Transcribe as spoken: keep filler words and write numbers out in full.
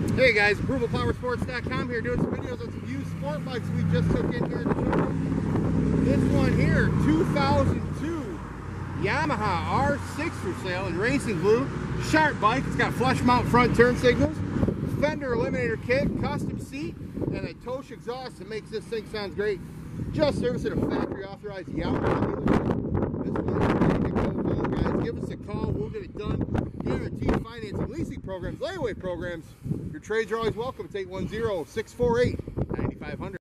Hey guys, approval power sports dot com here doing some videos on some used sport bikes we just took in here in the showroom. This one here, two thousand two Yamaha R six for sale in racing blue. Sharp bike. It's got flush mount front turn signals, fender eliminator kit, custom seat, and a Tosh exhaust that makes this thing sound great. Just serviced at a factory authorized Yamaha dealership. This one is ready to go home, guys. Give us a call. We'll get it done. Guaranteed financing, leasing programs, layaway programs. Your trades are always welcome. It's eight one zero, six four eight, nine five zero zero.